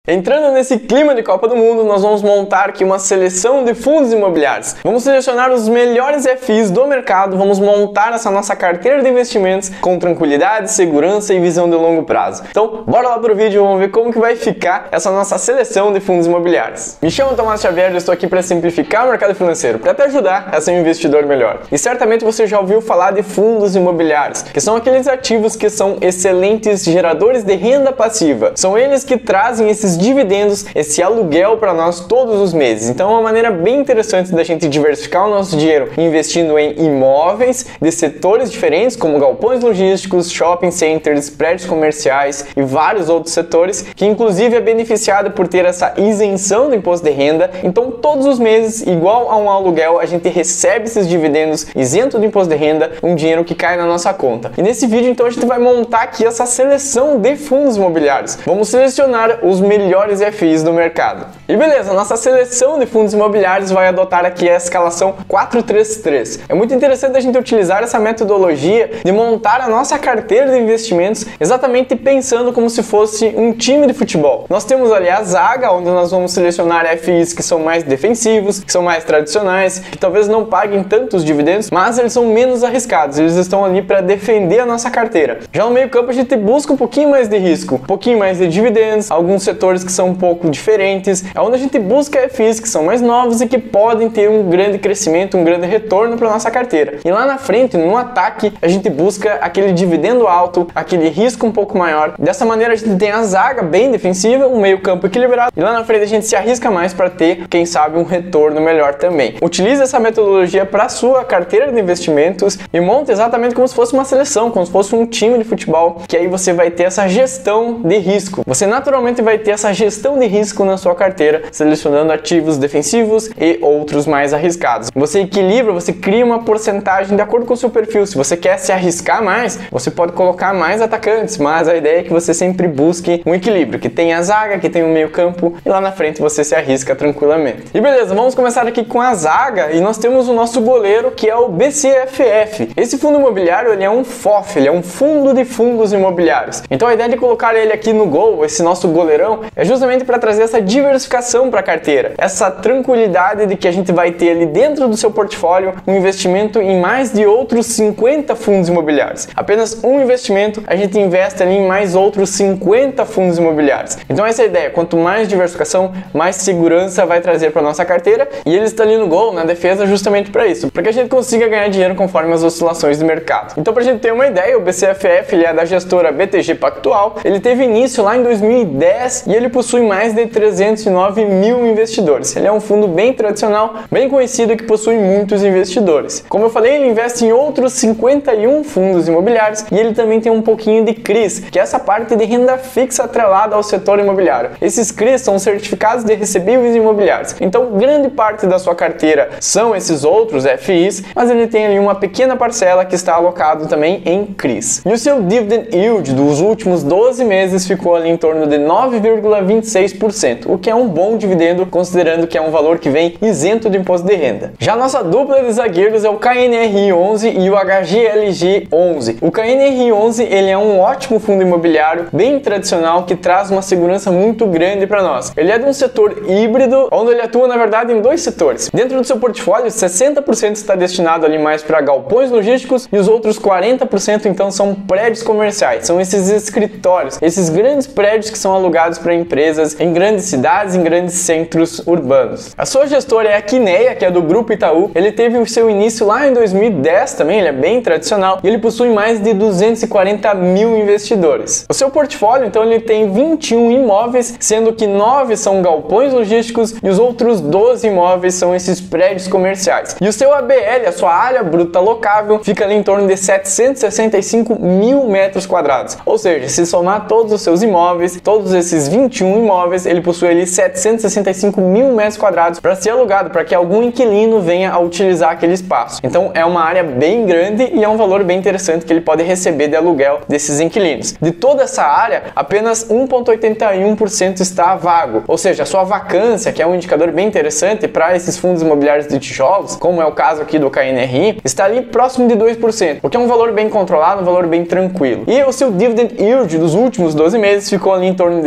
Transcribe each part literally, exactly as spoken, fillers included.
Entrando nesse clima de Copa do Mundo, nós vamos montar aqui uma seleção de fundos imobiliários. Vamos selecionar os melhores F Is do mercado, vamos montar essa nossa carteira de investimentos com tranquilidade, segurança e visão de longo prazo. Então, bora lá pro vídeo, vamos ver como que vai ficar essa nossa seleção de fundos imobiliários. Me chamo Tomás Xavier, eu estou aqui para simplificar o mercado financeiro, para te ajudar a ser um investidor melhor. E certamente você já ouviu falar de fundos imobiliários, que são aqueles ativos que são excelentes geradores de renda passiva. São eles que trazem esses dividendos, esse aluguel para nós todos os meses. Então é uma maneira bem interessante da gente diversificar o nosso dinheiro investindo em imóveis de setores diferentes, como galpões logísticos, shopping centers, prédios comerciais e vários outros setores, que inclusive é beneficiado por ter essa isenção do imposto de renda. Então todos os meses, igual a um aluguel, a gente recebe esses dividendos isento do imposto de renda, um dinheiro que cai na nossa conta. E nesse vídeo então a gente vai montar aqui essa seleção de fundos imobiliários. Vamos selecionar os melhores F Is do mercado. E beleza, nossa seleção de fundos imobiliários vai adotar aqui a escalação quatro três três. É muito interessante a gente utilizar essa metodologia de montar a nossa carteira de investimentos exatamente pensando como se fosse um time de futebol. Nós temos ali a zaga, onde nós vamos selecionar F Is que são mais defensivos, que são mais tradicionais, que talvez não paguem tantos dividendos, mas eles são menos arriscados, eles estão ali para defender a nossa carteira. Já no meio campo a gente busca um pouquinho mais de risco, um pouquinho mais de dividendos, alguns setores que são um pouco diferentes, é onde a gente busca F Is que são mais novos e que podem ter um grande crescimento, um grande retorno para nossa carteira. E lá na frente, no ataque, a gente busca aquele dividendo alto, aquele risco um pouco maior. Dessa maneira a gente tem a zaga bem defensiva, um meio campo equilibrado, e lá na frente a gente se arrisca mais para ter, quem sabe, um retorno melhor também. Utilize essa metodologia para a sua carteira de investimentos e monte exatamente como se fosse uma seleção, como se fosse um time de futebol, que aí você vai ter essa gestão de risco. Você naturalmente vai ter essa gestão de risco na sua carteira, selecionando ativos defensivos e outros mais arriscados. Você equilibra, você cria uma porcentagem de acordo com o seu perfil. Se você quer se arriscar mais, você pode colocar mais atacantes, mas a ideia é que você sempre busque um equilíbrio, que tenha a zaga, que tenha o meio campo e lá na frente você se arrisca tranquilamente. E beleza, vamos começar aqui com a zaga e nós temos o nosso goleiro, que é o B C F F. Esse fundo imobiliário, ele é um F O F, ele é um fundo de fundos imobiliários. Então a ideia de colocar ele aqui no gol, esse nosso goleirão, é justamente para trazer essa diversificação para a carteira, essa tranquilidade de que a gente vai ter ali dentro do seu portfólio um investimento em mais de outros cinquenta fundos imobiliários. Apenas um investimento, a gente investe ali em mais outros cinquenta fundos imobiliários. Então essa é a ideia, quanto mais diversificação, mais segurança vai trazer para nossa carteira, e ele está ali no gol, na defesa, justamente para isso, para que a gente consiga ganhar dinheiro conforme as oscilações do mercado. Então, para a gente ter uma ideia, o B C F F ele é da gestora B T G Pactual, ele teve início lá em dois mil e dez e ele possui mais de trezentos e nove mil investidores. Ele é um fundo bem tradicional, bem conhecido e que possui muitos investidores. Como eu falei, ele investe em outros cinquenta e um fundos imobiliários e ele também tem um pouquinho de C R Is, que é essa parte de renda fixa atrelada ao setor imobiliário. Esses C R Is são certificados de recebíveis imobiliários. Então, grande parte da sua carteira são esses outros F Is, mas ele tem ali uma pequena parcela que está alocado também em C R Is. E o seu dividend yield dos últimos doze meses ficou ali em torno de nove vírgula vinte e seis por cento, o que é um bom dividendo, considerando que é um valor que vem isento de imposto de renda. Já a nossa dupla de zagueiros é o K N R I onze e o H G L G onze. O K N R I onze ele é um ótimo fundo imobiliário, bem tradicional, que traz uma segurança muito grande para nós. Ele é de um setor híbrido, onde ele atua, na verdade, em dois setores. Dentro do seu portfólio, sessenta por cento está destinado ali mais para galpões logísticos e os outros quarenta por cento então são prédios comerciais. São esses escritórios, esses grandes prédios que são alugados para empresas em grandes cidades, em grandes centros urbanos. A sua gestora é a Quineia, que é do Grupo Itaú. Ele teve o seu início lá em dois mil e dez também, ele é bem tradicional e ele possui mais de duzentos e quarenta mil investidores. O seu portfólio, então, ele tem vinte e um imóveis, sendo que nove são galpões logísticos e os outros doze imóveis são esses prédios comerciais. E o seu A B L, a sua área bruta locável, fica ali em torno de setecentos e sessenta e cinco mil metros quadrados. Ou seja, se somar todos os seus imóveis, todos esses vinte e um imóveis, ele possui ali setecentos e sessenta e cinco mil metros quadrados para ser alugado, para que algum inquilino venha a utilizar aquele espaço. Então é uma área bem grande e é um valor bem interessante que ele pode receber de aluguel desses inquilinos. De toda essa área, apenas um vírgula oitenta e um por cento está vago, ou seja, a sua vacância, que é um indicador bem interessante para esses fundos imobiliários de tijolos, como é o caso aqui do K N R I, está ali próximo de dois por cento, o que é um valor bem controlado, um valor bem tranquilo. E o seu dividend yield dos últimos doze meses ficou ali em torno de sete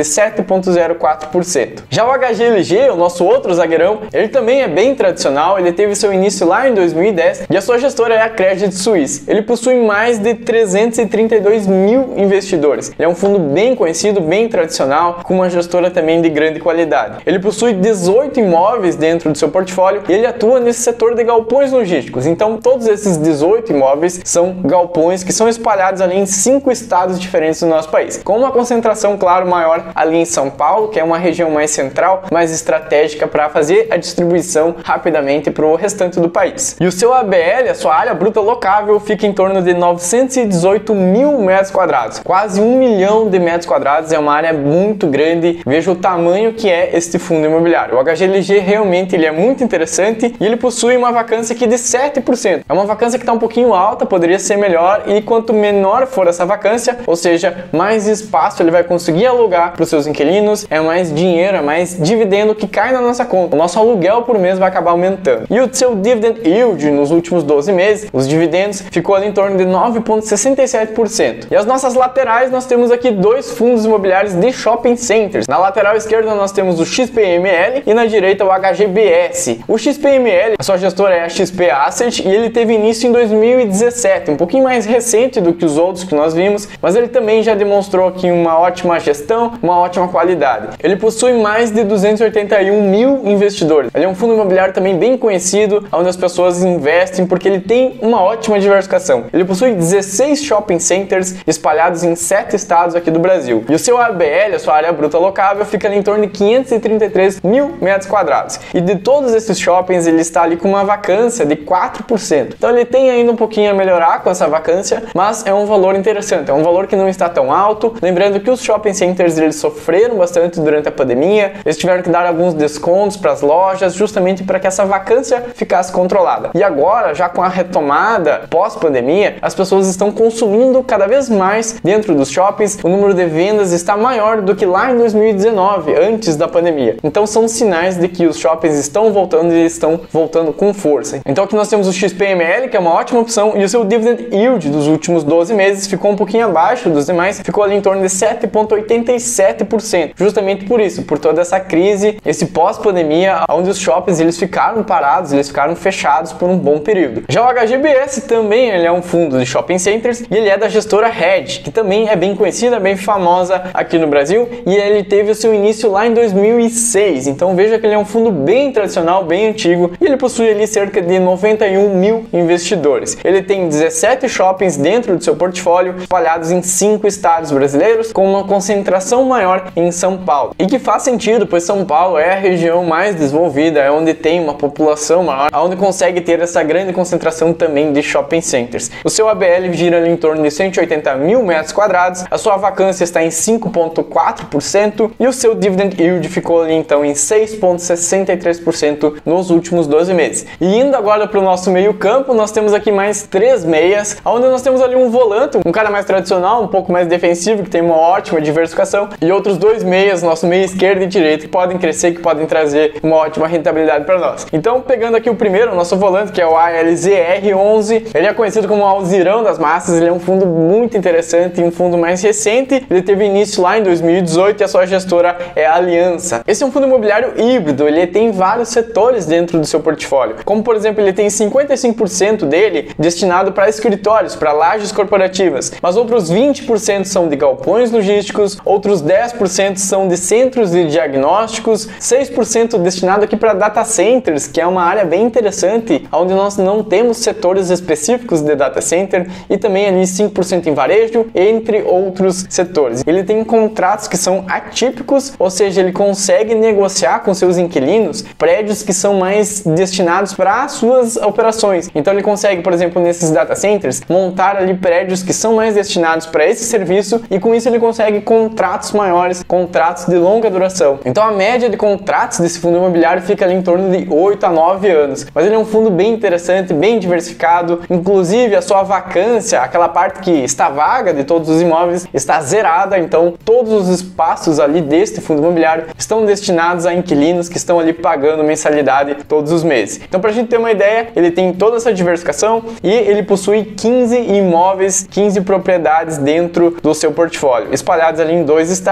vírgula zero quatro por cento. Já o H G L G, o nosso outro zagueirão, ele também é bem tradicional, ele teve seu início lá em dois mil e dez e a sua gestora é a Credit Suisse. Ele possui mais de trezentos e trinta e dois mil investidores. Ele é um fundo bem conhecido, bem tradicional, com uma gestora também de grande qualidade. Ele possui dezoito imóveis dentro do seu portfólio e ele atua nesse setor de galpões logísticos. Então, todos esses dezoito imóveis são galpões que são espalhados ali em cinco estados diferentes do nosso país, com uma concentração, claro, maior ali em São Paulo, que é uma região mais central, mais estratégica para fazer a distribuição rapidamente para o restante do país. E o seu A B L, a sua área bruta locável, fica em torno de novecentos e dezoito mil metros quadrados, quase um milhão de metros quadrados, é uma área muito grande. Veja o tamanho que é este fundo imobiliário. O H G L G realmente ele é muito interessante e ele possui uma vacância aqui de sete por cento. É uma vacância que está um pouquinho alta, poderia ser melhor, e quanto menor for essa vacância, ou seja, mais espaço ele vai conseguir alugar para os seus inquilinos, é mais dinheiro, é mais dividendo que cai na nossa conta. O nosso aluguel por mês vai acabar aumentando. E o seu dividend yield nos últimos doze meses, os dividendos, ficou ali em torno de nove vírgula sessenta e sete por cento. E as nossas laterais, nós temos aqui dois fundos imobiliários de shopping centers. Na lateral esquerda nós temos o X P M L e na direita o H G B S. O X P M L, a sua gestora é a X P Asset e ele teve início em dois mil e dezessete, um pouquinho mais recente do que os outros que nós vimos, mas ele também já demonstrou aqui uma ótima gestão, uma ótima qualidade. Ele possui mais de duzentos e oitenta e um mil investidores. Ele é um fundo imobiliário também bem conhecido, onde as pessoas investem porque ele tem uma ótima diversificação. Ele possui dezesseis shopping centers espalhados em sete estados aqui do Brasil. E o seu A B L, a sua área bruta locável, fica ali em torno de quinhentos e trinta e três mil metros quadrados. E de todos esses shoppings, ele está ali com uma vacância de quatro por cento. Então ele tem ainda um pouquinho a melhorar com essa vacância, mas é um valor interessante, é um valor que não está tão alto. Lembrando que os shopping centers eles sofreram bastante durante a pandemia, eles tiveram que dar alguns descontos para as lojas, justamente para que essa vacância ficasse controlada. E agora, já com a retomada pós-pandemia, as pessoas estão consumindo cada vez mais dentro dos shoppings, o número de vendas está maior do que lá em dois mil e dezenove, antes da pandemia. Então são sinais de que os shoppings estão voltando e estão voltando com força. Então aqui nós temos o X P M L, que é uma ótima opção, e o seu dividend yield dos últimos doze meses ficou um pouquinho abaixo dos demais, ficou ali em torno de sete vírgula oitenta e sete por cento. Justamente por isso, por toda essa crise, esse pós-pandemia, onde os shoppings eles ficaram parados, eles ficaram fechados por um bom período. Já o H G B S também ele é um fundo de shopping centers e ele é da gestora Hedge, que também é bem conhecida, bem famosa aqui no Brasil, e ele teve o seu início lá em dois mil e seis. Então veja que ele é um fundo bem tradicional, bem antigo, e ele possui ali cerca de noventa e um mil investidores. Ele tem dezessete shoppings dentro do seu portfólio, espalhados em cinco estados brasileiros, com uma concentração maior em São Paulo. E que faz sentido, pois São Paulo é a região mais desenvolvida, é onde tem uma população maior, onde consegue ter essa grande concentração também de shopping centers. O seu A B L gira ali em torno de cento e oitenta mil metros quadrados, a sua vacância está em cinco vírgula quatro por cento e o seu dividend yield ficou ali então em seis vírgula sessenta e três por cento nos últimos doze meses. E indo agora para o nosso meio campo, nós temos aqui mais três meias, onde nós temos ali um volante, um cara mais tradicional, um pouco mais defensivo, que tem uma ótima diversificação, e outros dois meias, nosso meio esquerdo e direito, que podem crescer, que podem trazer uma ótima rentabilidade para nós. Então, pegando aqui o primeiro, o nosso volante, que é o A L Z R onze, ele é conhecido como o Alzirão das Massas, ele é um fundo muito interessante, um fundo mais recente, ele teve início lá em dois mil e dezoito e a sua gestora é a Aliança. Esse é um fundo imobiliário híbrido, ele tem vários setores dentro do seu portfólio, como por exemplo, ele tem cinquenta e cinco por cento dele destinado para escritórios, para lajes corporativas, mas outros vinte por cento são de galpões logísticos, outros dez por cento são de centros de diagnósticos, seis por cento destinado aqui para data centers, que é uma área bem interessante, onde nós não temos setores específicos de data center, e também ali cinco por cento em varejo, entre outros setores. Ele tem contratos que são atípicos, ou seja, ele consegue negociar com seus inquilinos prédios que são mais destinados para as suas operações. Então ele consegue, por exemplo, nesses data centers, montar ali prédios que são mais destinados para esse serviço, e com isso ele consegue contratos maiores, contratos de longa duração. Então a média de contratos desse fundo imobiliário fica ali em torno de oito a nove anos. Mas ele é um fundo bem interessante, bem diversificado, inclusive a sua vacância, aquela parte que está vaga de todos os imóveis, está zerada, então todos os espaços ali deste fundo imobiliário estão destinados a inquilinos que estão ali pagando mensalidade todos os meses. Então, para a gente ter uma ideia, ele tem toda essa diversificação e ele possui quinze imóveis, quinze propriedades dentro do seu portfólio, espalhados ali em dois estados, que seria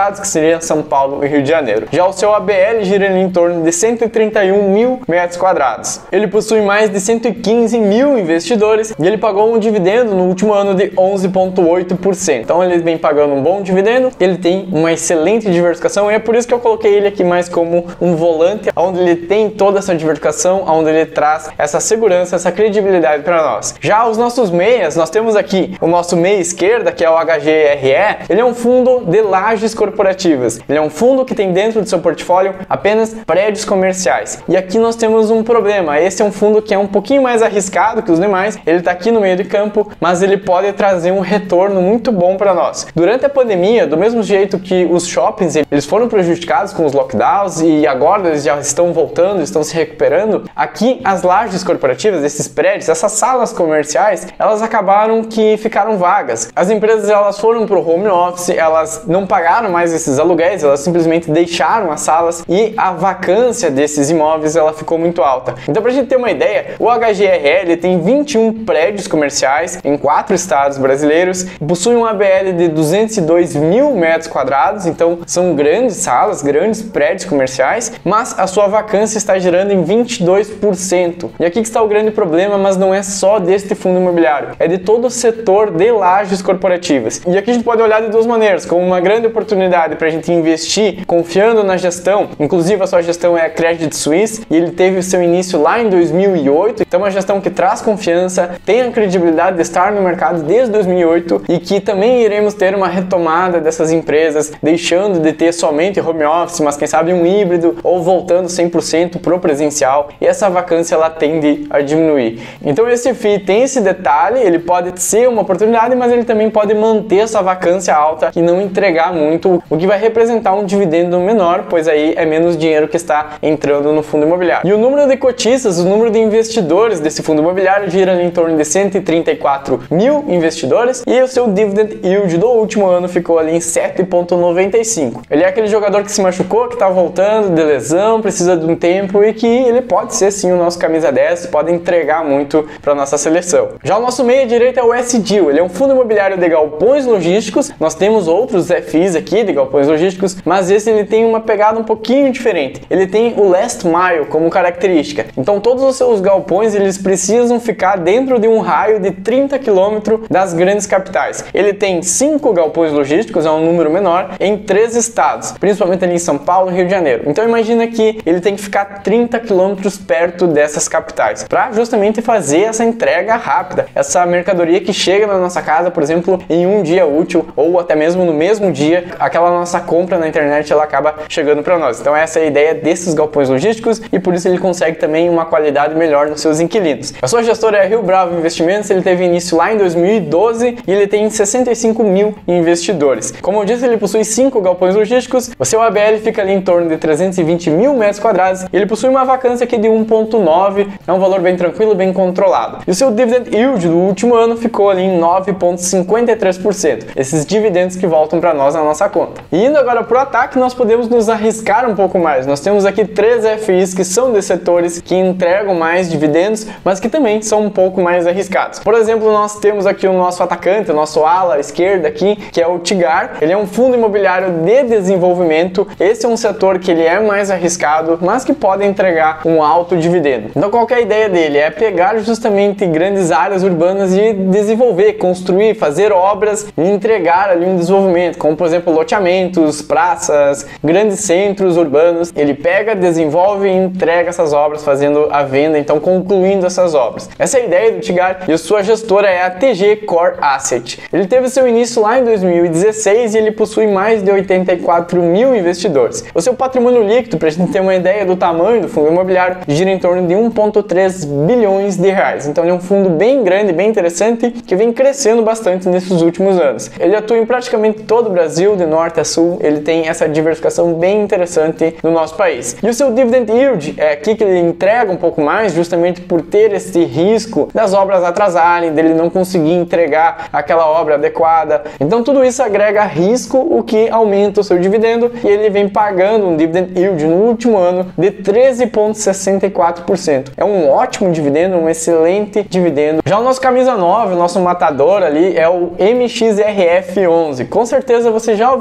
seria São Paulo e Rio de Janeiro. Já o seu A B L gira em torno de cento e trinta e um mil metros quadrados. Ele possui mais de cento e quinze mil investidores e ele pagou um dividendo no último ano de onze vírgula oito por cento. Então ele vem pagando um bom dividendo, ele tem uma excelente diversificação e é por isso que eu coloquei ele aqui mais como um volante, onde ele tem toda essa diversificação, onde ele traz essa segurança, essa credibilidade para nós. Já os nossos meias, nós temos aqui o nosso meia esquerda, que é o H G R E, ele é um fundo de lajes corporativas. Ele é um fundo que tem dentro do seu portfólio apenas prédios comerciais. E aqui nós temos um problema. Esse é um fundo que é um pouquinho mais arriscado que os demais. Ele está aqui no meio de campo, mas ele pode trazer um retorno muito bom para nós. Durante a pandemia, do mesmo jeito que os shoppings eles foram prejudicados com os lockdowns e agora eles já estão voltando, estão se recuperando, aqui as lajes corporativas, esses prédios, essas salas comerciais, elas acabaram que ficaram vagas. As empresas elas foram para o home office, elas não pagaram mais esses aluguéis, elas simplesmente deixaram as salas e a vacância desses imóveis ela ficou muito alta. Então, para a gente ter uma ideia, o H G R E ele tem vinte e um prédios comerciais em quatro estados brasileiros, possui um A B L de duzentos e dois mil metros quadrados, então são grandes salas, grandes prédios comerciais, mas a sua vacância está girando em vinte e dois por cento. E aqui que está o grande problema, mas não é só deste fundo imobiliário, é de todo o setor de lajes corporativas. E aqui a gente pode olhar de duas maneiras, como uma grande oportunidade para a gente investir confiando na gestão, inclusive a sua gestão é a Credit Suisse e ele teve o seu início lá em dois mil e oito, então é uma gestão que traz confiança, tem a credibilidade de estar no mercado desde dois mil e oito e que também iremos ter uma retomada dessas empresas, deixando de ter somente home office, mas quem sabe um híbrido ou voltando cem por cento pro presencial, e essa vacância ela tende a diminuir. Então esse F I I tem esse detalhe, ele pode ser uma oportunidade, mas ele também pode manter essa vacância alta e não entregar muito, o que vai representar um dividendo menor, pois aí é menos dinheiro que está entrando no fundo imobiliário. E o número de cotistas, o número de investidores desse fundo imobiliário gira em torno de cento e trinta e quatro mil investidores e o seu dividend yield do último ano ficou ali em sete vírgula noventa e cinco. Ele é aquele jogador que se machucou, que está voltando de lesão, precisa de um tempo e que ele pode ser sim o nosso camisa dez, pode entregar muito para nossa seleção. Já o nosso meia direita é o S D I L, ele é um fundo imobiliário de galpões logísticos. Nós temos outros F Is aqui de galpões logísticos, mas esse ele tem uma pegada um pouquinho diferente. Ele tem o last mile como característica. Então todos os seus galpões eles precisam ficar dentro de um raio de trinta quilômetros das grandes capitais. Ele tem cinco galpões logísticos, é um número menor, em três estados, principalmente ali em São Paulo e Rio de Janeiro. Então imagina que ele tem que ficar trinta quilômetros perto dessas capitais, para justamente fazer essa entrega rápida, essa mercadoria que chega na nossa casa, por exemplo, em um dia útil, ou até mesmo no mesmo dia, aquela nossa compra na internet ela acaba chegando para nós. Então essa é a ideia desses galpões logísticos e por isso ele consegue também uma qualidade melhor nos seus inquilinos. A sua gestora é Rio Bravo Investimentos, ele teve início lá em dois mil e doze e ele tem sessenta e cinco mil investidores. Como eu disse, ele possui cinco galpões logísticos, o seu A B L fica ali em torno de trezentos e vinte mil metros quadrados e ele possui uma vacância aqui de um vírgula nove, é um valor bem tranquilo, bem controlado. E o seu dividend yield do último ano ficou ali em nove vírgula cinquenta e três por cento, esses dividendos que voltam para nós na nossa conta. E indo agora para o ataque, nós podemos nos arriscar um pouco mais. Nós temos aqui três F Is que são de setores que entregam mais dividendos, mas que também são um pouco mais arriscados. Por exemplo, nós temos aqui o nosso atacante, o nosso ala esquerda aqui, que é o Tigar. Ele é um fundo imobiliário de desenvolvimento. Esse é um setor que ele é mais arriscado, mas que pode entregar um alto dividendo. Então qual que é a ideia dele? É pegar justamente grandes áreas urbanas e desenvolver, construir, fazer obras e entregar ali um desenvolvimento, como por exemplo loteamentos, praças, grandes centros urbanos. Ele pega, desenvolve e entrega essas obras, fazendo a venda, então concluindo essas obras. Essa é a ideia do Tigar e a sua gestora é a T G Core Asset. Ele teve seu início lá em dois mil e dezesseis e ele possui mais de oitenta e quatro mil investidores. O seu patrimônio líquido, para a gente ter uma ideia do tamanho do fundo imobiliário, gira em torno de um vírgula três bilhões de reais. Então ele é um fundo bem grande, bem interessante, que vem crescendo bastante nesses últimos anos. Ele atua em praticamente todo o Brasil, de norte a sul. Ele tem essa diversificação bem interessante no nosso país. E o seu dividend yield é aqui que ele entrega um pouco mais, justamente por ter esse risco das obras atrasarem, dele não conseguir entregar aquela obra adequada. Então tudo isso agrega risco, o que aumenta o seu dividendo, e ele vem pagando um dividend yield no último ano de treze vírgula sessenta e quatro por cento. É um ótimo dividendo, um excelente dividendo. Já o nosso camisa nove, o nosso matador ali, é o M X R F onze. Com certeza você já ouviu falar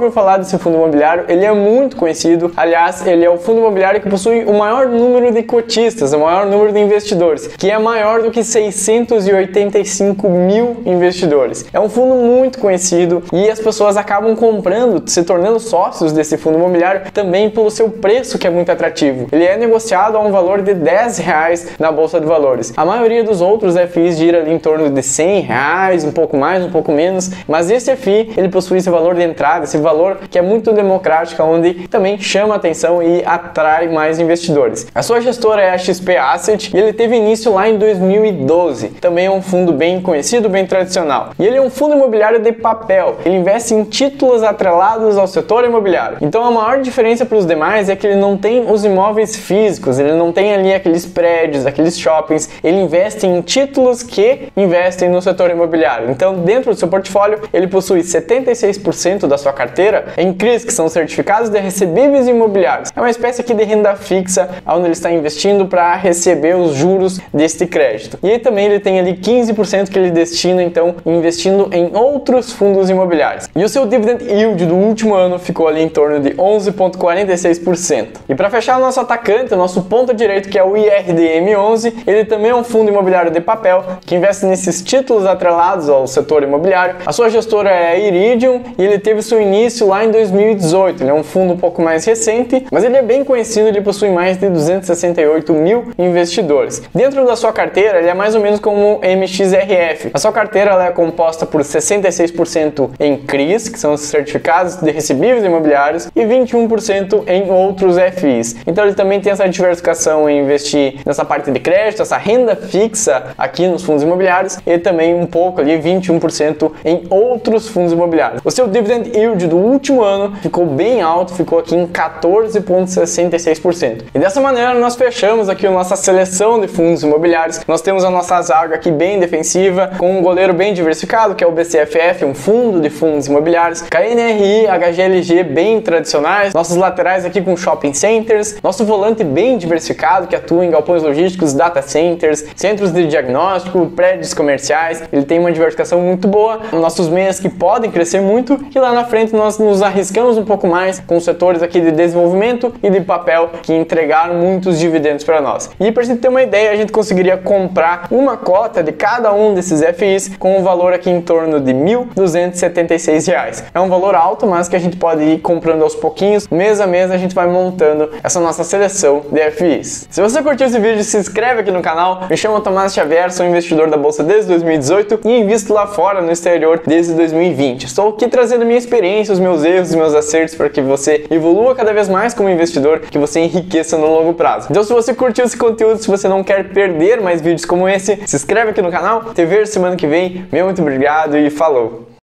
esse fundo imobiliário, ele é muito conhecido. Aliás, ele é o fundo imobiliário que possui o maior número de cotistas, o maior número de investidores, que é maior do que seiscentos e oitenta e cinco mil investidores. É um fundo muito conhecido e as pessoas acabam comprando, se tornando sócios desse fundo imobiliário também pelo seu preço, que é muito atrativo. Ele é negociado a um valor de dez reais na Bolsa de Valores. A maioria dos outros F Is gira ali em torno de cem reais, um pouco mais, um pouco menos, mas esse F I, ele possui esse valor de entrada, esse valor que é muito democrático, onde também chama atenção e atrai mais investidores. A sua gestora é a X P Asset e ele teve início lá em dois mil e doze. Também é um fundo bem conhecido, bem tradicional. E ele é um fundo imobiliário de papel. Ele investe em títulos atrelados ao setor imobiliário. Então a maior diferença para os demais é que ele não tem os imóveis físicos, ele não tem ali aqueles prédios, aqueles shoppings. Ele investe em títulos que investem no setor imobiliário. Então, dentro do seu portfólio, ele possui setenta e seis por cento da sua carteira em C R Is, que são certificados de recebíveis imobiliários. É uma espécie aqui de renda fixa, onde ele está investindo para receber os juros deste crédito. E aí também ele tem ali quinze por cento que ele destina, então, investindo em outros fundos imobiliários. E o seu dividend yield do último ano ficou ali em torno de onze vírgula quarenta e seis por cento. E para fechar o nosso atacante, o nosso ponta direito, que é o I R D M onze, ele também é um fundo imobiliário de papel que investe nesses títulos atrelados ao setor imobiliário. A sua gestora é a Iridium e ele teve seu início lá em dois mil e dezoito. Ele é um fundo um pouco mais recente, mas ele é bem conhecido, ele possui mais de duzentos e sessenta e oito mil investidores. Dentro da sua carteira, ele é mais ou menos como o M X R F. A sua carteira ela é composta por sessenta e seis por cento em C R Is, que são os certificados de recebíveis imobiliários, e vinte e um por cento em outros F Is. Então ele também tem essa diversificação em investir nessa parte de crédito, essa renda fixa aqui nos fundos imobiliários, e também um pouco ali, vinte e um por cento em outros fundos imobiliários. O seu dividend yield do último ano ficou bem alto, ficou aqui em quatorze vírgula sessenta e seis por cento. E dessa maneira nós fechamos aqui a nossa seleção de fundos imobiliários. Nós temos a nossa zaga aqui bem defensiva, com um goleiro bem diversificado, que é o B C F F, um fundo de fundos imobiliários, K N R I, H G L G bem tradicionais, nossos laterais aqui com shopping centers, nosso volante bem diversificado, que atua em galpões logísticos, data centers, centros de diagnóstico, prédios comerciais. Ele tem uma diversificação muito boa, nossos meias que podem crescer muito, e lá na frente nós nos arriscamos um pouco mais com os setores aqui de desenvolvimento e de papel, que entregaram muitos dividendos para nós. E para a gente ter uma ideia, a gente conseguiria comprar uma cota de cada um desses F Is com um valor aqui em torno de mil duzentos e setenta e seis reais. É um valor alto, mas que a gente pode ir comprando aos pouquinhos, mês a mês a gente vai montando essa nossa seleção de F Is. Se você curtiu esse vídeo, se inscreve aqui no canal. Me chamo Tomás Xavier, sou investidor da Bolsa desde dois mil e dezoito e invisto lá fora no exterior desde dois mil e vinte. Estou aqui trazendo minha experiência, os meus erros, os meus acertos para que você evolua cada vez mais como investidor, que você enriqueça no longo prazo. Então, se você curtiu esse conteúdo, se você não quer perder mais vídeos como esse, se inscreve aqui no canal. Te vejo semana que vem. Meu muito obrigado e falou!